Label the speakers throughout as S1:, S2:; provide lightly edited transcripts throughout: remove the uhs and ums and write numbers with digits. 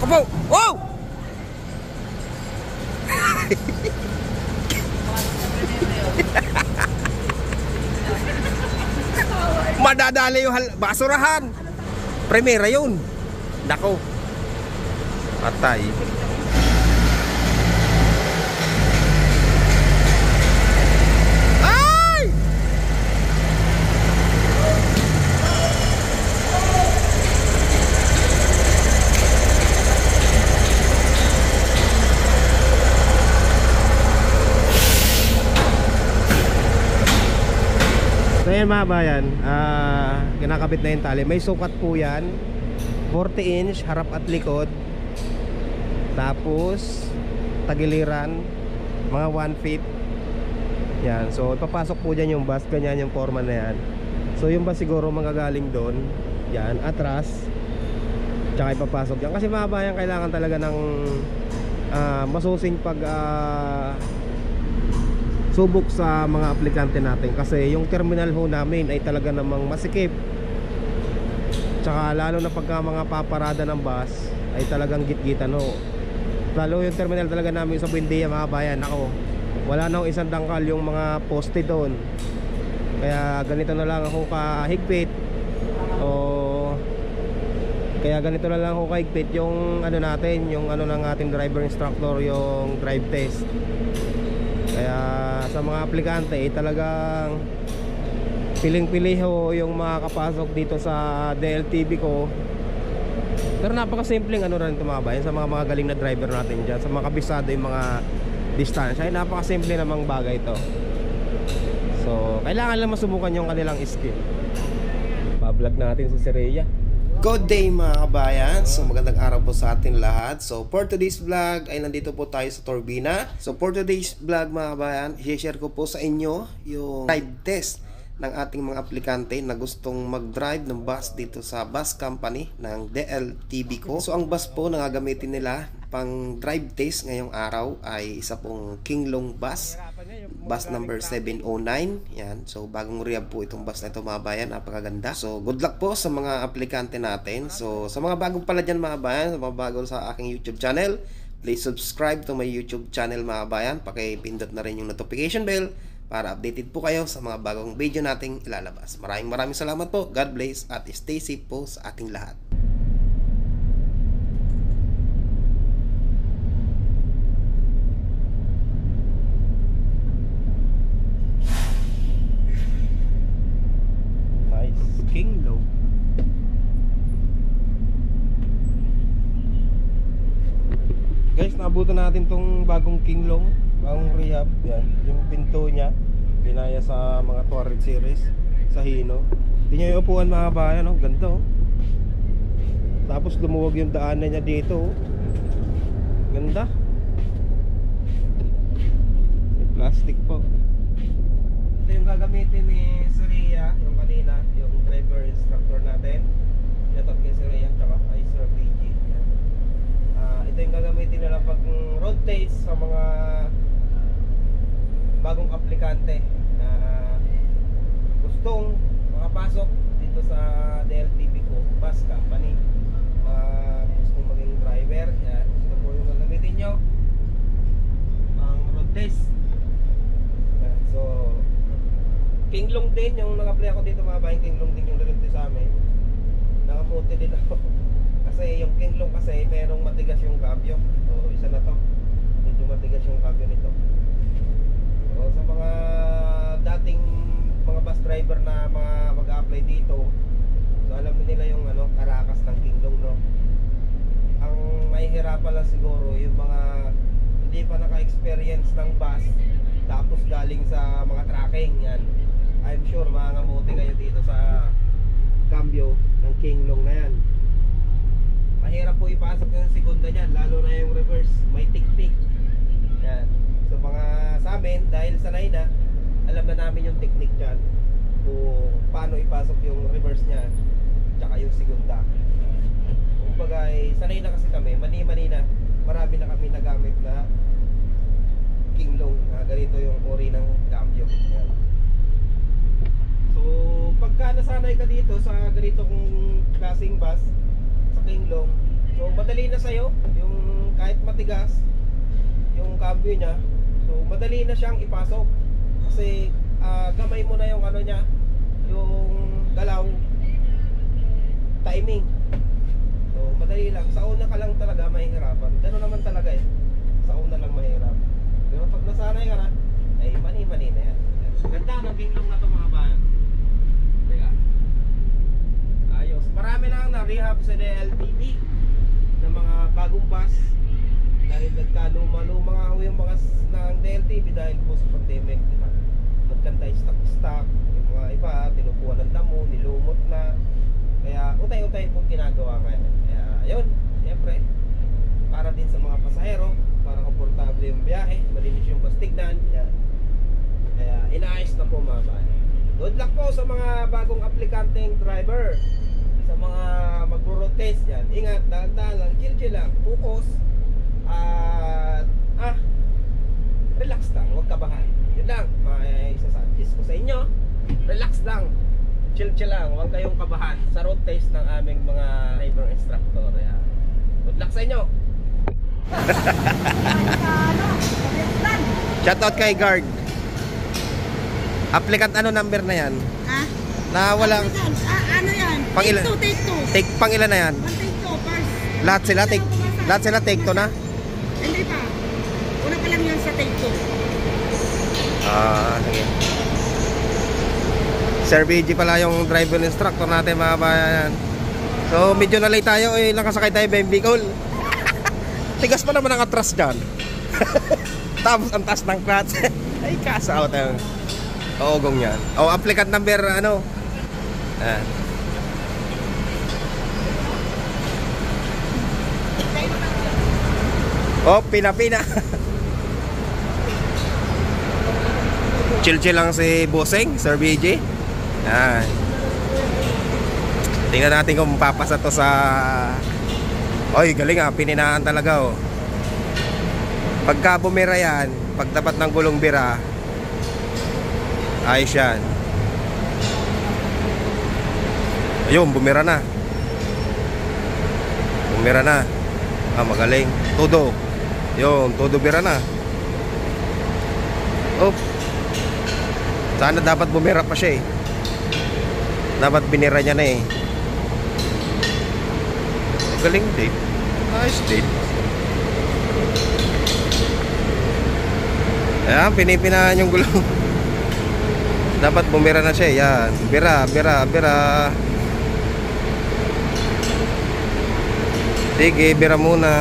S1: Opo! Wow! Madadali yung basurahan. Primera yun. Nako. Patay. Ay! So yan mga bayan, kinakabit na yung tali. May sukat po yan, 40 inch harap at likod. Tapos tagiliran mga 1 feet. Yan, so ipapasok po dyan yung bus. Ganyan yung forma na yan. So yung bus siguro manggagaling doon. Yan, atras. Tsaka ipapasok dyan. Kasi mga bayan, kailangan talaga ng masusing pag subok sa mga aplikante natin. Kasi yung terminal ho namin ay talaga namang masikip. Tsaka lalo na pagka mga paparada ng bus ay talagang gitgitan ho. Lalo yung terminal talaga namin sa Buendia mga bayan. Ako, wala na isang dangkal yung mga poste doon. Kaya ganito na lang ako kahigpit. O kaya ganito na lang ako kahigpit yung ano natin, yung ano ng ating driver instructor, yung drive test. Kaya sa mga aplikante talagang piling-pili ho yung makakapasok dito sa DLTV ko. Pero napakasimpleng ano rin ito mga bayan, sa mga galing na driver natin dyan, sa mga kabisado yung mga distansya, ay napakasimple namang bagay ito. So kailangan lang masubukan yung kanilang skill. Pa-vlog natin si Rhea. Good day mga kabayan. So magandang araw po sa atin lahat. So for today's vlog ay nandito po tayo sa Turbina. So for today's vlog mga kabayan, i-share ko po sa inyo yung drive test ng ating mga aplikante na gustong mag-drive ng bus dito sa bus company ng DLTV ko. So ang bus po na gagamitin nila pang drive test ngayong araw ay isa pong Kinglong bus, bus number 709. Yan. So bagong rehab po itong bus na ito mga bayan, napakaganda. So good luck po sa mga aplikante natin. So sa mga bagong pala dyan mga bayan, sa mga bago sa aking YouTube channel, please subscribe to my YouTube channel mga bayan. Pakipindot na rin yung notification bell para updated po kayo sa mga bagong video nating ilalabas. Maraming salamat po. God bless at stay safe po sa ating lahat. Nice. Kinglong. Guys, naabutan natin tong bagong Kinglong, bagong rehab. Yan, yung pinto niya binaya sa mga Touareg series sa Hino. Hindi niya yung upuan mga bayan, no? Ganda oh. Tapos lumuwag yung daanan niya dito oh. Ganda. May plastic po. Ito yung gagamitin ni Rhea, yung kanina, yung driver instructor natin. Ito kay Rhea, tsaka kay Sir BG. Ito yung gagamitin nila pag road test sa mga bagong aplikante na gustong makapasok dito sa DLTV ko, bus company. Gustong maging driver, yan. Ito po yung gagamitin nyo ang road test. Yan. So Kinglong din yung nag-apply ako dito mga bayan. Kinglong din yung nag-apply sa amin. Nakamuti din ako kasi yung Kinglong kasi merong matigas yung cambio. So isa na to, medyo matigas yung cambio nito. So sa mga dating mga bus driver na mga mag-a-apply dito, so alam nila yung ano, karakas ng Kinglong, no? Ang mahihirapan lang siguro yung mga hindi pa naka-experience ng bus tapos galing sa mga tracking. Yan, I'm sure mangangamuti kayo dito sa cambio ng Kinglong na yan. Mahirap po ipasok yung segunda niyan, lalo na yung reverse, may tik-tik. Yan. So mga sa amin, dahil sanay na, alam na namin yung technique dyan kung paano ipasok yung reverse niya tsaka yung segunda. Kumbaga sanay na kasi kami, mani-mani na, marami na kami nagamit na Kinglong na ganito yung ori ng cambio. Yan. So pagka nasanay ka dito sa ganitong klaseng bus sa Kinglong, so So madali na sa'yo, yung kahit matigas yung cambio niya, so madali na siyang ipasok kasi gamay mo na yung ano niya, yung galaw, timing. So madali lang, sa una ka lang talaga mahihirapan. Gano'n naman talaga eh, sa una lang mahirap. Pero pag nasanay ka na, ay mani-mani na yan. Ganda ng binglong na ito mga bayan. Teka, ayos. Marami na ang na-rehab sa DLTV ng mga bagong bus dahil nagkaluma-luma nga ho yung mga ng DLTV dahil po sa pandemic, di ba? Nagkantay stock, yung mga iba tinukuha ng damo, nilumot na, kaya utay-utay po ginagawa ngayon. Kaya yun, siyempre para din sa mga pasahero, para komportable yung biyahe, malinis yung bastignan yan. Kaya inaayos na po mga bahay. Good luck po sa mga bagong aplikanteng driver, sa mga magro-road test yan. Ingat, dahan-dahan lang, chill lang, focus at relax lang, huwag kabahan. Yun lang, may isasuggest ko sa inyo. Relax lang, chill lang, huwag kayong kabahan sa road test ng aming mga driver instructor. Yan. Good luck sa inyo. Shoutout kay guard. Applicant ano number na yan?
S2: Ha?
S1: Na walang
S2: ano yan?
S1: Pangilan?
S2: Take two.
S1: Take pangilan na yan?
S2: Take two, first.
S1: Lahat sila take to na?
S2: Hindi pa. Una pa lang yan sa take two.
S1: Sige. Sir BG pala yung driver instructor natin mga bayan. So medyo na late tayo eh, nakasakay tayo BMB Call. Tigas pa naman ang atras dyan. Tapos ang taas ng clutch. Ay kasa out tayo. Oogong yan. Applicant number ano? Pina. Chill lang si Bossing, Sir BJ. Yan. Tingnan natin kung papasa to sa... Oy, galing pininaan talaga Pagka bumira yan, pagtapat ng gulong bira, ayos yan. Ayun, bumira na. Magaling. Todo. Yun, todo bira na. Sana dapat bumira pa siya Dapat binira niya na Galing din. Nice din. Ayan, pinipinaan yung gulong. Dapat bumira na siya. Yan. Bira. Sige, bira muna.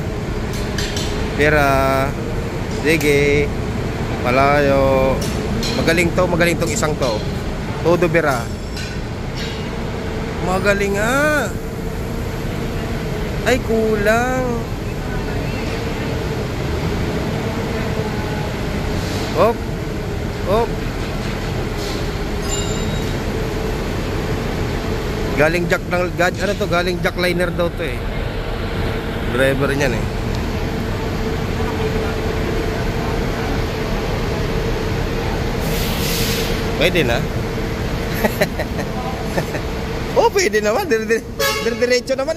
S1: Sige. Malayo. Magaling tong isang to. Todo bira. Magaling nga. Ay, kulang. Op. Galing jack liner daw to Driver niyan Pwede na. Pwede naman. Diretso naman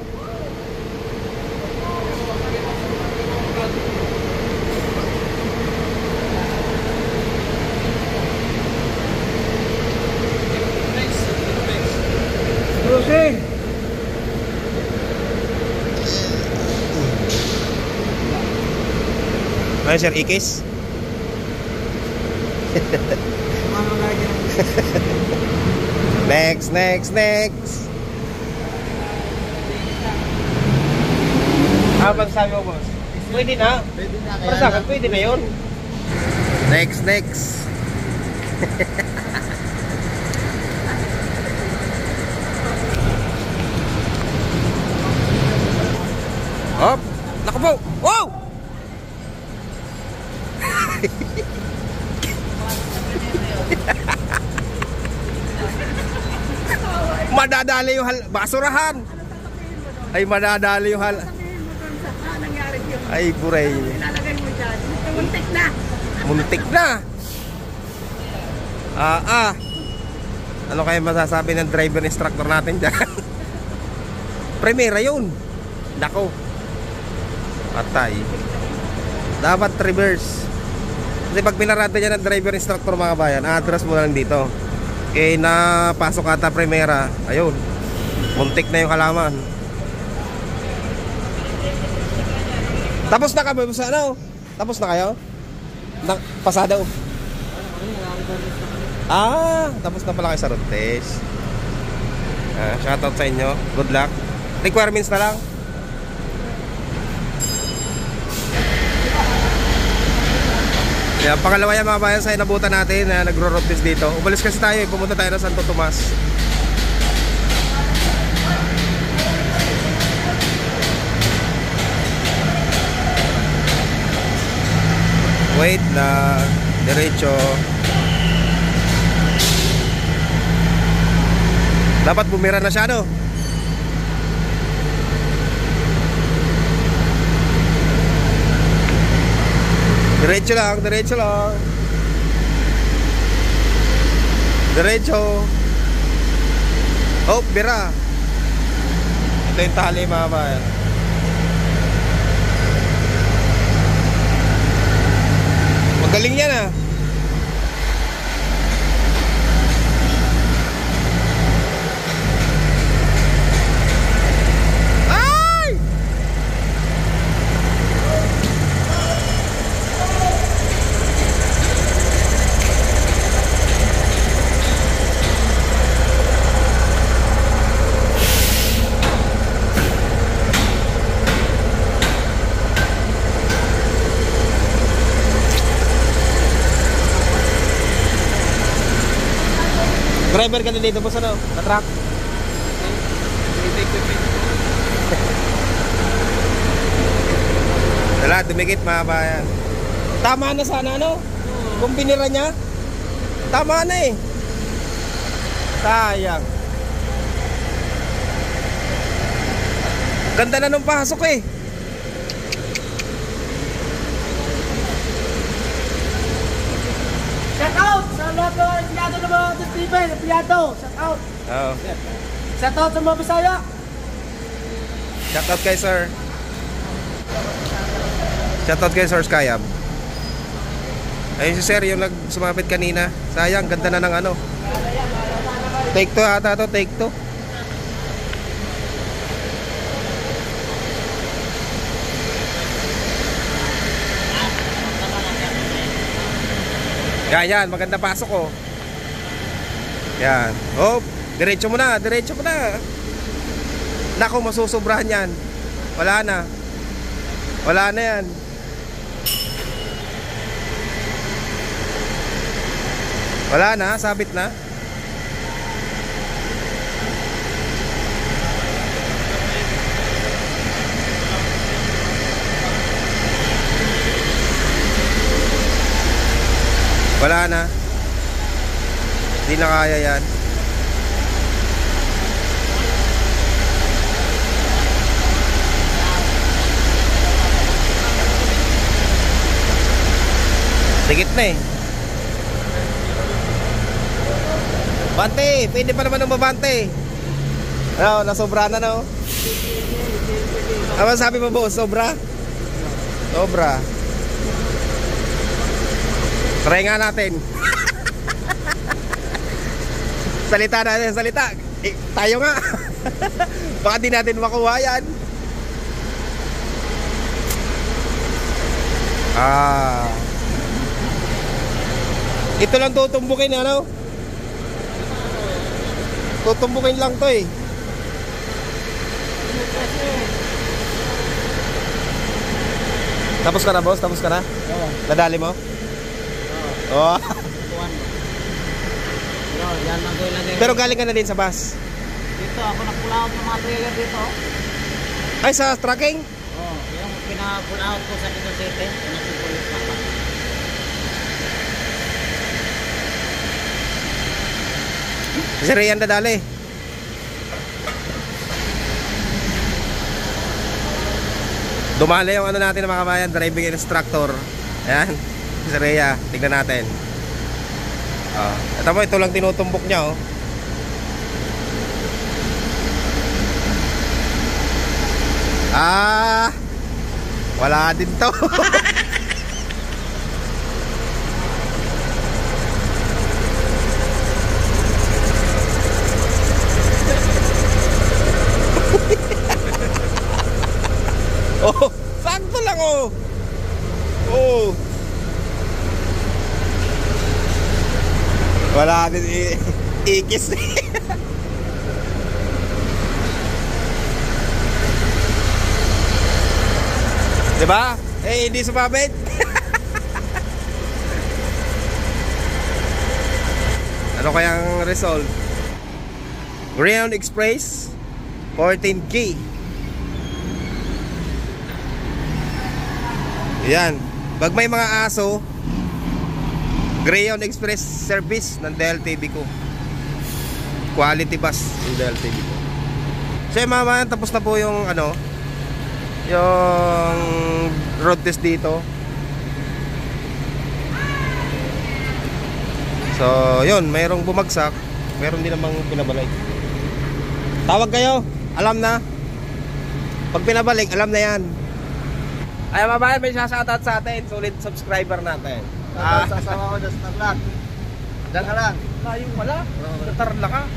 S2: Cruising.
S1: Ano sir, ikis? Next. Bang sabi mo, boss? Pwede na. Para sa akin, pwede na yun. Next. Naku po. Wow! Madadali yung basurahan. Ay, madadali yung Ay, buray.
S2: Ilalagay mo dyan.
S1: Muntik na. Ano kayo masasabi ng driver instructor natin dyan? Primera yun. Nako. Patay. Dapat reverse. Kasi pag pinarada niya ng driver instructor mga bayan, address mo lang dito. Okay, napasok ata primera. Ayun. Muntik na yung halaman. Tapos na kami sa ano? Tapos na kayo? Pasado. Tapos na pala kayo sa road test. Shoutout sa inyo. Good luck. Requirements na lang. Kaya pangalawa yan mga bayan sa inabutan natin na nagro-road test dito. Umalis kasi tayo, pumunta tayo na Santo Tomas. Wait na diretso. Dapat bumira na siya, no? Diretso lang, diretso lang. Diretso. Oh, bira. Ito yung tali mga bayan. Magaling yan ah. Driver ka na dito po sa no? Na truck? Wala, dumikit mga bayan. Tama na sana no? Kung binira niya, tama na eh. Sayang. Ganda na nung pasok eh.
S3: Shout out sa lahat ng empleyado ng mga Steven, empleyado. Shout out.
S1: Oo.
S3: Shout out sa mga Bisaya.
S1: Shout out kay Sir. Shout out kay Sir Skyab. Ayun si Sir yung sumapit kanina. Sayang, ganda na ng ano. Take 2 ata to, take 2. Yan, maganda pasok ko. Yan. Oh, diretso mo na, diretso mo na. Nako, masusobrahan yan. Wala na. Wala na yan. Wala na, sabit na. Wala na. Hindi na kaya yan. Dikit na eh. Bante, pwede pa naman ng mabante. Ano, nasobra na no? Ano sabi mo boss, sobra? Sobra. Try nga natin. Salita natin, salita. Tayo nga. Baka di natin makuha yan. Ito lang tutumbukin, ano? Tutumbukin lang to eh. Tapos ka na boss? Tapos ka na?
S3: Oo.
S1: Nadali mo? Oh.
S3: Yan ang ilagay.
S1: Pero galing ka na din sa bus?
S3: Dito, ako nag-pull out ng mga trailer dito.
S1: Ay, sa tracking?
S3: Oo, yung pina-pull out ko sa Quezon City, pinag-pull pa pa.
S1: Si Rian dadali. Dumali yung ano natin mga kabayan, driving instructor. Ayan, si Rhea, tignan natin. Ito mo, ito lang tinutumbok niya oh. Ah, wala din to. Oh, sakto lang oh. Oh. Wala din ikis. Diba? Eh, hindi sumabit. Ano kayang result? Greyhound Express 14K. Yan. Pag may mga aso, Greyhound Express service ng DLTV ko. Quality bus yung DLTV ko. So yung mga tapos na po yung ano, yung road test dito. So yun, mayroong bumagsak, mayroon din namang pinabalik. Tawag kayo, alam na. Pag pinabalik, alam na yan. Ay mabayan, may sasoutout sa atin, solid subscriber natin.
S3: Sa asawa ko dyan sa vlog. Diyan ka lang.
S1: Layo wala, natarla ka.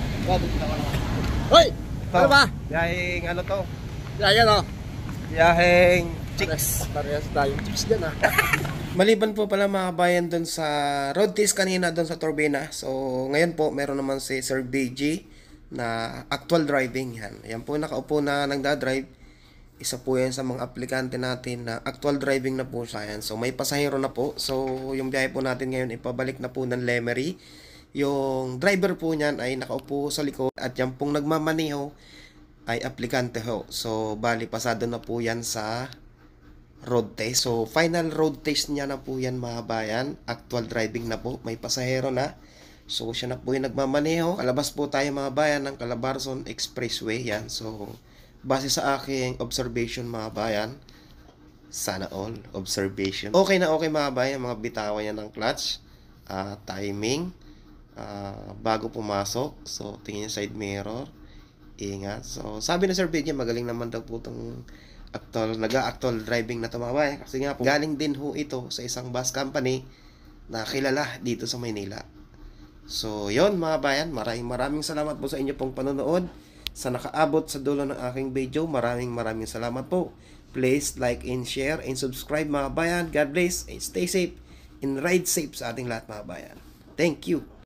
S3: Hoy! Ano ba?
S1: Yahing ano to?
S3: Yan o.
S1: Yahing chicks.
S3: Parehas tayong chicks dyan ha.
S1: Maliban po pala mga bayan doon sa road test kanina doon sa Turbina. So ngayon po meron naman si Sir BG na actual driving yan. Yan po nakaupo na nagda-drive. Isa po yan sa mga aplikante natin na actual driving na po siya yan. So may pasahero na po. So yung biyahe po natin ngayon ipabalik na po ng Lemery. Yung driver po niyan ay nakaupo sa likod at yan pong nagmamaneho ay aplikante ho. So bali pasado na po yan sa road test. So final road test niya na po yan mga bayan. Actual driving na po. May pasahero na. So siya na po yung nagmamaneho. Kalabas po tayo mga bayan ng Calabarzon Expressway yan. So base sa aking observation mga bayan, sana all observation. Okay na okay mga bayan, mga bitawan yan ng clutch, timing, bago pumasok. So tingin yung side mirror, ingat. So sabi na Sir BJ, magaling naman daw po itong nag-actual driving na tumaway. Kasi nga po, galing din ho ito sa isang bus company na kilala dito sa Maynila. So yon mga bayan, maraming salamat po sa inyo pong panonood. Sa nakaabot sa dulo ng aking video, maraming salamat po. Please like and share and subscribe mga bayan. God bless and stay safe and ride safe sa ating lahat mga bayan. Thank you.